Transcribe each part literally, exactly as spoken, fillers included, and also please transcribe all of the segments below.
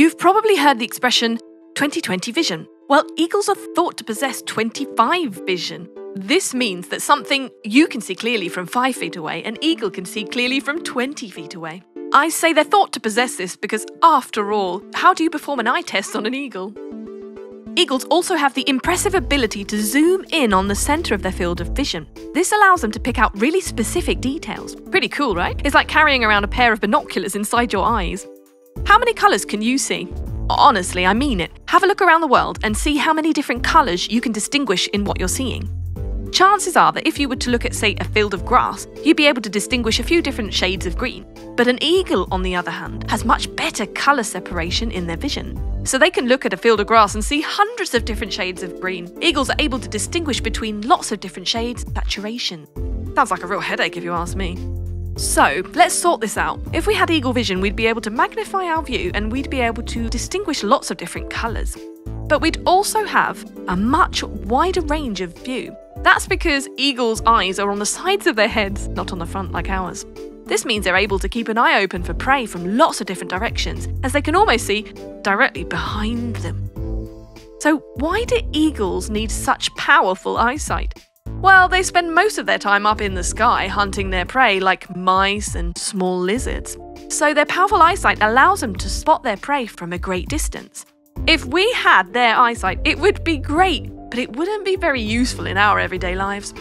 You've probably heard the expression twenty twenty vision. Well, eagles are thought to possess twenty-five vision. This means that something you can see clearly from five feet away, an eagle can see clearly from twenty feet away. I say they're thought to possess this because, after all, how do you perform an eye test on an eagle? Eagles also have the impressive ability to zoom in on the centre of their field of vision. This allows them to pick out really specific details. Pretty cool, right? It's like carrying around a pair of binoculars inside your eyes. How many colours can you see? Honestly, I mean it. Have a look around the world and see how many different colours you can distinguish in what you're seeing. Chances are that if you were to look at, say, a field of grass, you'd be able to distinguish a few different shades of green. But an eagle, on the other hand, has much better colour separation in their vision. So they can look at a field of grass and see hundreds of different shades of green. Eagles are able to distinguish between lots of different shades, saturation. Sounds like a real headache if you ask me. So, let's sort this out. If we had eagle vision, we'd be able to magnify our view and we'd be able to distinguish lots of different colours. But we'd also have a much wider range of view. That's because eagles' eyes are on the sides of their heads, not on the front like ours. This means they're able to keep an eye open for prey from lots of different directions, as they can almost see directly behind them. So why do eagles need such powerful eyesight? Well, they spend most of their time up in the sky hunting their prey like mice and small lizards. So their powerful eyesight allows them to spot their prey from a great distance. If we had their eyesight, it would be great, but it wouldn't be very useful in our everyday lives.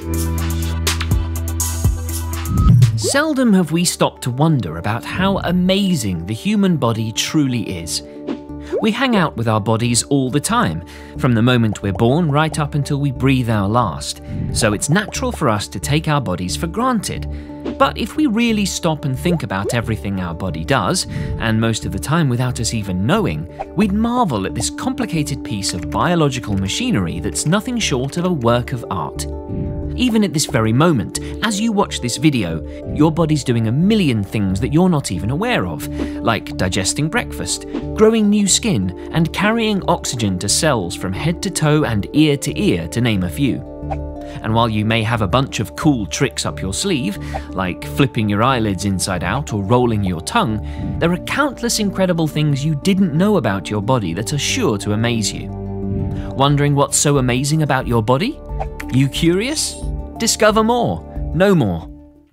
Seldom have we stopped to wonder about how amazing the human body truly is. We hang out with our bodies all the time, from the moment we're born right up until we breathe our last, so it's natural for us to take our bodies for granted. But if we really stop and think about everything our body does, and most of the time without us even knowing, we'd marvel at this complicated piece of biological machinery that's nothing short of a work of art. Even at this very moment, as you watch this video, your body's doing a million things that you're not even aware of, like digesting breakfast, growing new skin, and carrying oxygen to cells from head to toe and ear to ear, to name a few. And while you may have a bunch of cool tricks up your sleeve, like flipping your eyelids inside out or rolling your tongue, there are countless incredible things you didn't know about your body that are sure to amaze you. Wondering what's so amazing about your body? You curious? Discover more. Know more.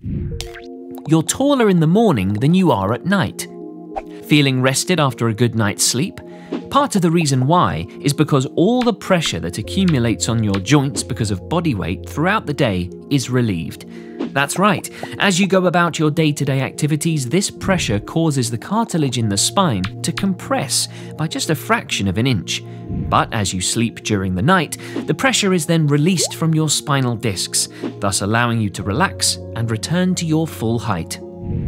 You're taller in the morning than you are at night. Feeling rested after a good night's sleep? Part of the reason why is because all the pressure that accumulates on your joints because of body weight throughout the day is relieved. That's right, as you go about your day-to-day activities, this pressure causes the cartilage in the spine to compress by just a fraction of an inch. But as you sleep during the night, the pressure is then released from your spinal discs, thus allowing you to relax and return to your full height.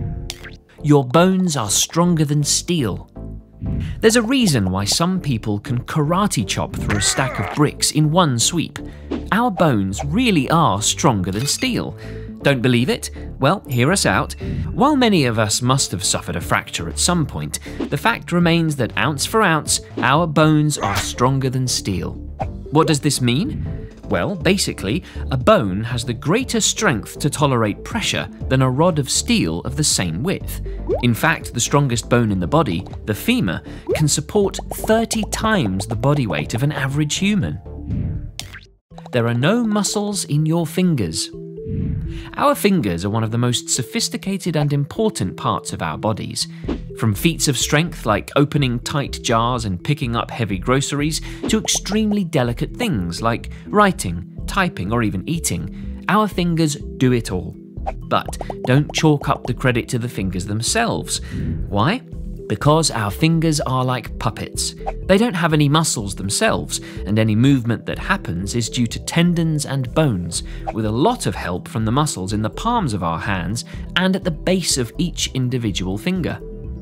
Your bones are stronger than steel. There's a reason why some people can karate chop through a stack of bricks in one sweep. Our bones really are stronger than steel. Don't believe it? Well, hear us out. While many of us must have suffered a fracture at some point, the fact remains that ounce for ounce, our bones are stronger than steel. What does this mean? Well, basically, a bone has the greater strength to tolerate pressure than a rod of steel of the same width. In fact, the strongest bone in the body, the femur, can support thirty times the body weight of an average human. There are no muscles in your fingers. Our fingers are one of the most sophisticated and important parts of our bodies. From feats of strength like opening tight jars and picking up heavy groceries, to extremely delicate things like writing, typing, or even eating, our fingers do it all. But don't chalk up the credit to the fingers themselves. Why? Because our fingers are like puppets. They don't have any muscles themselves, and any movement that happens is due to tendons and bones, with a lot of help from the muscles in the palms of our hands and at the base of each individual finger.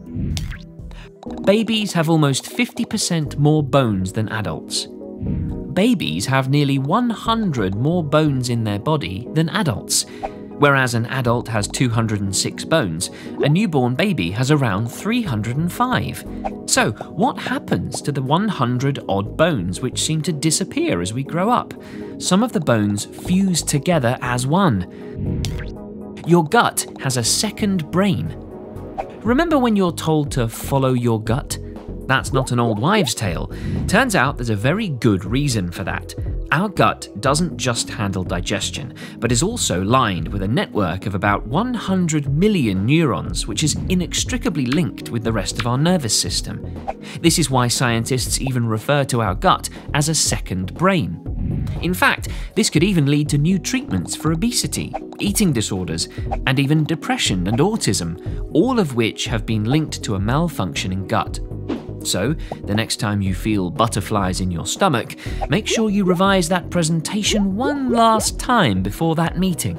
Babies have almost fifty percent more bones than adults. Babies have nearly one hundred more bones in their body than adults. Whereas an adult has two hundred six bones, a newborn baby has around three hundred five. So what happens to the one hundred odd bones which seem to disappear as we grow up? Some of the bones fuse together as one. Your gut has a second brain. Remember when you're told to follow your gut? That's not an old wives' tale. Turns out there's a very good reason for that. Our gut doesn't just handle digestion, but is also lined with a network of about one hundred million neurons, which is inextricably linked with the rest of our nervous system. This is why scientists even refer to our gut as a second brain. In fact, this could even lead to new treatments for obesity, eating disorders, and even depression and autism, all of which have been linked to a malfunctioning gut. So, the next time you feel butterflies in your stomach, make sure you revise that presentation one last time before that meeting.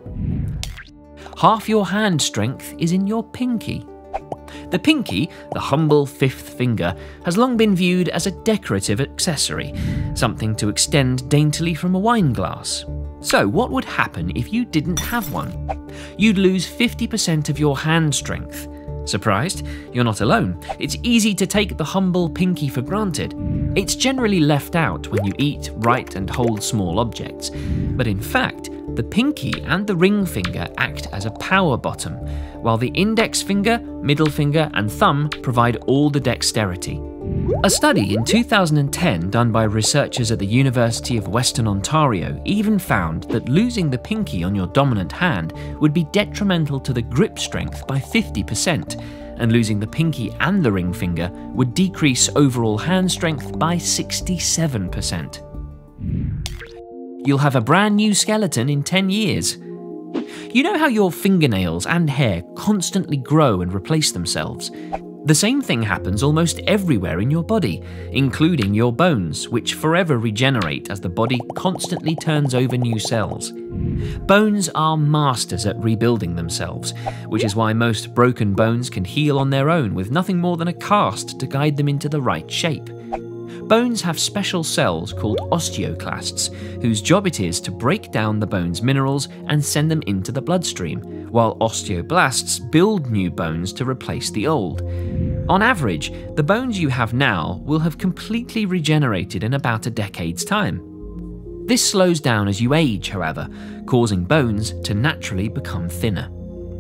Half your hand strength is in your pinky. The pinky, the humble fifth finger, has long been viewed as a decorative accessory, something to extend daintily from a wine glass. So, what would happen if you didn't have one? You'd lose fifty percent of your hand strength. Surprised? You're not alone. It's easy to take the humble pinky for granted. It's generally left out when you eat, write, and hold small objects. But in fact, the pinky and the ring finger act as a power bottom, while the index finger, middle finger, and thumb provide all the dexterity. A study in two thousand ten done by researchers at the University of Western Ontario even found that losing the pinky on your dominant hand would be detrimental to the grip strength by fifty percent, and losing the pinky and the ring finger would decrease overall hand strength by sixty-seven percent. You'll have a brand new skeleton in ten years. You know how your fingernails and hair constantly grow and replace themselves? The same thing happens almost everywhere in your body, including your bones, which forever regenerate as the body constantly turns over new cells. Bones are masters at rebuilding themselves, which is why most broken bones can heal on their own with nothing more than a cast to guide them into the right shape. Bones have special cells called osteoclasts, whose job it is to break down the bone's minerals and send them into the bloodstream, while osteoblasts build new bones to replace the old. On average, the bones you have now will have completely regenerated in about a decade's time. This slows down as you age, however, causing bones to naturally become thinner.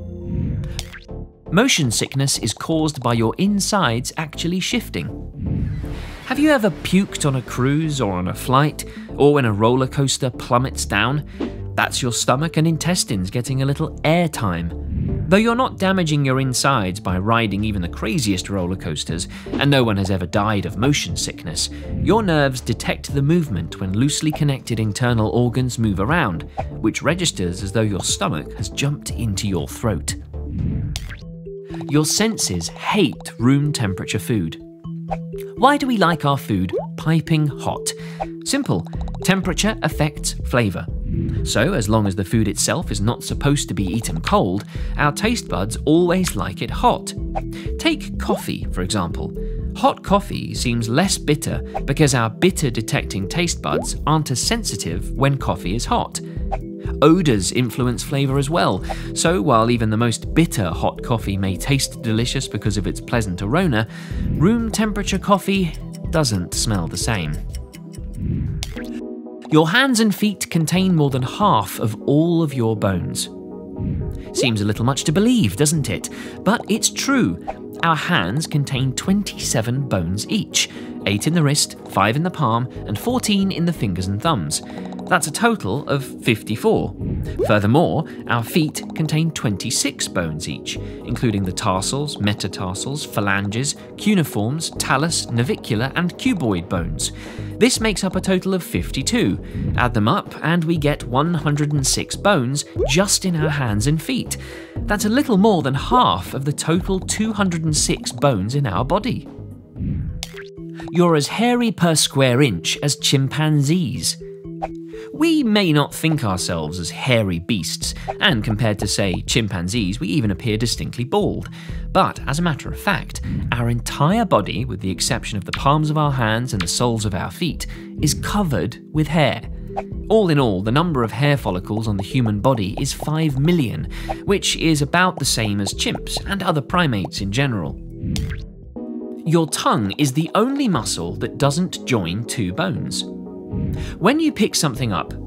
Motion sickness is caused by your insides actually shifting. Have you ever puked on a cruise or on a flight, or when a roller coaster plummets down? That's your stomach and intestines getting a little airtime. Though you're not damaging your insides by riding even the craziest roller coasters, and no one has ever died of motion sickness, your nerves detect the movement when loosely connected internal organs move around, which registers as though your stomach has jumped into your throat. Your senses hate room temperature food. Why do we like our food piping hot? Simple. Temperature affects flavour. So, as long as the food itself is not supposed to be eaten cold, our taste buds always like it hot. Take coffee, for example. Hot coffee seems less bitter because our bitter-detecting taste buds aren't as sensitive when coffee is hot. Odours influence flavour as well, so while even the most bitter hot coffee may taste delicious because of its pleasant aroma, room temperature coffee doesn't smell the same. Your hands and feet contain more than half of all of your bones. Seems a little much to believe, doesn't it? But it's true. Our hands contain twenty-seven bones each, eight in the wrist, five in the palm, and fourteen in the fingers and thumbs. That's a total of fifty-four. Furthermore, our feet contain twenty-six bones each, including the tarsals, metatarsals, phalanges, cuneiforms, talus, navicular, and cuboid bones. This makes up a total of fifty-two. Add them up, and we get one hundred six bones just in our hands and feet. That's a little more than half of the total two hundred six bones in our body. You're as hairy per square inch as chimpanzees. We may not think ourselves as hairy beasts, and compared to, say, chimpanzees, we even appear distinctly bald. But, as a matter of fact, our entire body, with the exception of the palms of our hands and the soles of our feet, is covered with hair. All in all, the number of hair follicles on the human body is five million, which is about the same as chimps and other primates in general. Your tongue is the only muscle that doesn't join two bones. When you pick something up,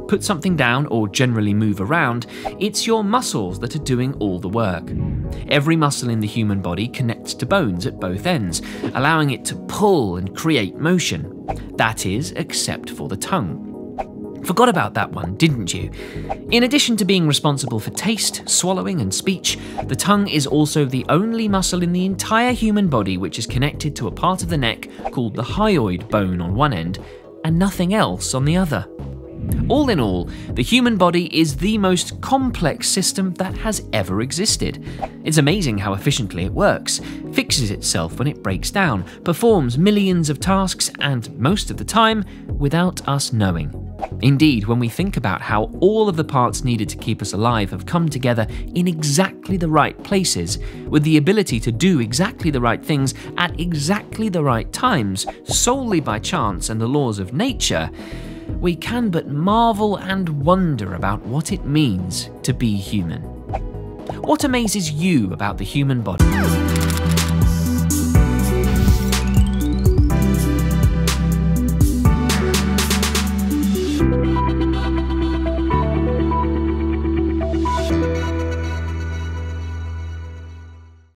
put something down, or generally move around, it's your muscles that are doing all the work. Every muscle in the human body connects to bones at both ends, allowing it to pull and create motion. That is, except for the tongue. Forgot about that one, didn't you? In addition to being responsible for taste, swallowing, and speech, the tongue is also the only muscle in the entire human body which is connected to a part of the neck called the hyoid bone on one end, and nothing else on the other. All in all, the human body is the most complex system that has ever existed. It's amazing how efficiently it works, fixes itself when it breaks down, performs millions of tasks, and most of the time, without us knowing. Indeed, when we think about how all of the parts needed to keep us alive have come together in exactly the right places, with the ability to do exactly the right things at exactly the right times, solely by chance and the laws of nature, we can but marvel and wonder about what it means to be human. What amazes you about the human body?